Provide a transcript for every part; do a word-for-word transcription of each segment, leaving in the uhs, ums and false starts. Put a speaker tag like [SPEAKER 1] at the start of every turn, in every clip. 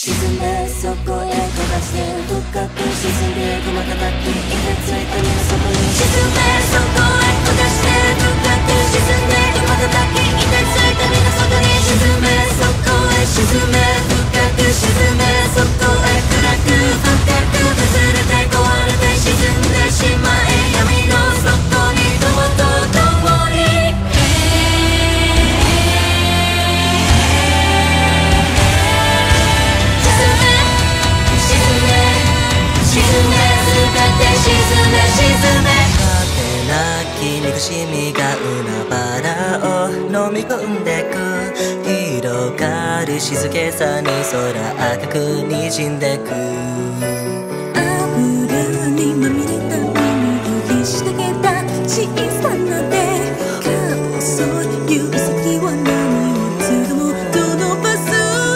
[SPEAKER 1] 沈めそこへ飛ばして深く沈んでいくまたたきいてついた身の底に沈めそこへ飛ばして深く沈んでいくまたたきいてついた身の底に沈めそこへ沈め深く沈めそこへ暗く深く崩れて壊れて沈んでしまえ闇の底に友と共に沈め全て沈め沈め果てなき憎しみが海原を飲み込んでく広がる静けさに空赤く滲んでく油にまみれた海にしたけた小さな手か細い指先は何をつどもと伸ばす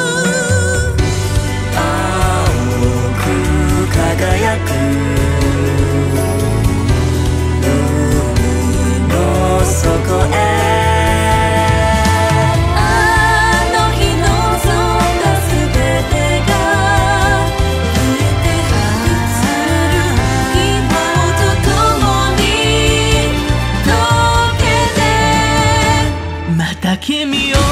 [SPEAKER 1] 輝く海の底へあの日望んだ全てが消えて映る希望と共に溶けてまた君を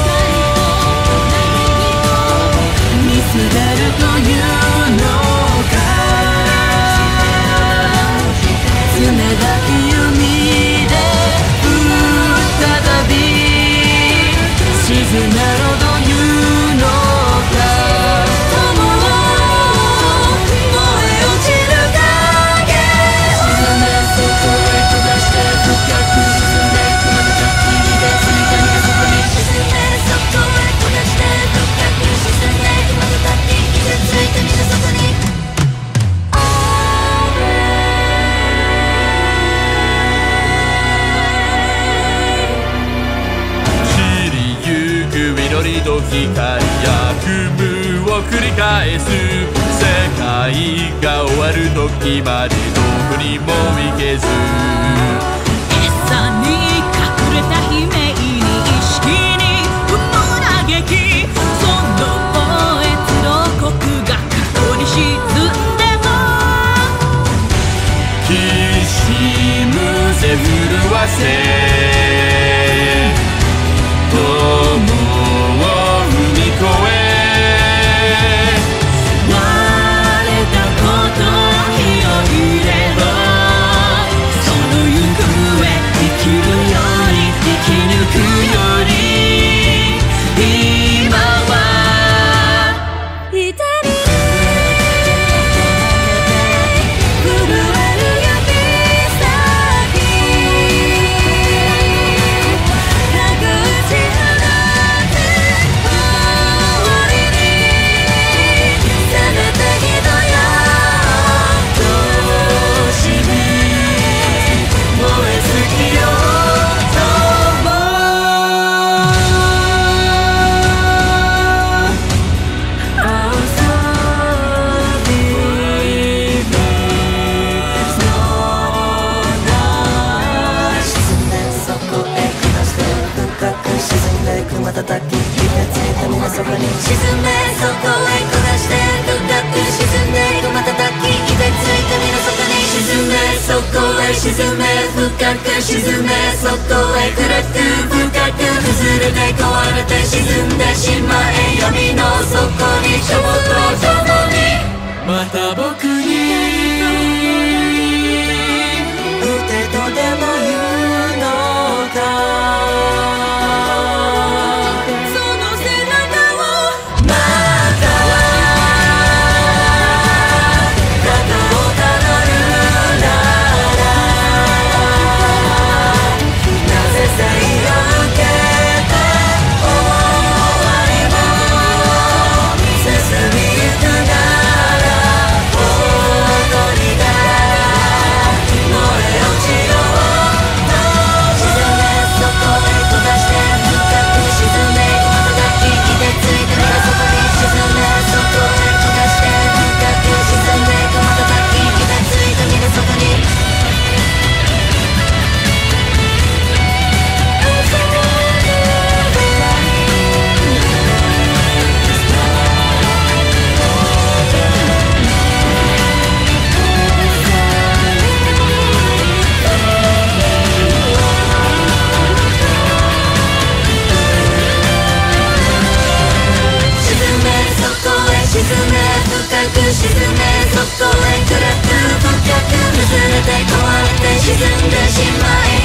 [SPEAKER 1] 見つめるというの冷たき海で再び沈めろというのか友を燃え落ちる影沈めそこへ飛ばして深く沈んでいくまたたきでついた身がそこに沈めそこへ飛ばして深く沈んでいくまたたきでついた身がそこに緑と光悪夢を繰り返す世界が終わる時までどこにも行けず
[SPEAKER 2] 餌に隠れた悲鳴に意識に埋も嘆きその燃えつろ国が過去に沈んでも
[SPEAKER 1] きしむぜ震わせ友沈め深く沈めそこへ暗く深く崩れて壊れて沈んでしまえ闇の底に友と共にまた僕に打てとでも言うのか「 沈めそこへクラック不脚崩れて壊れて沈んでしまえ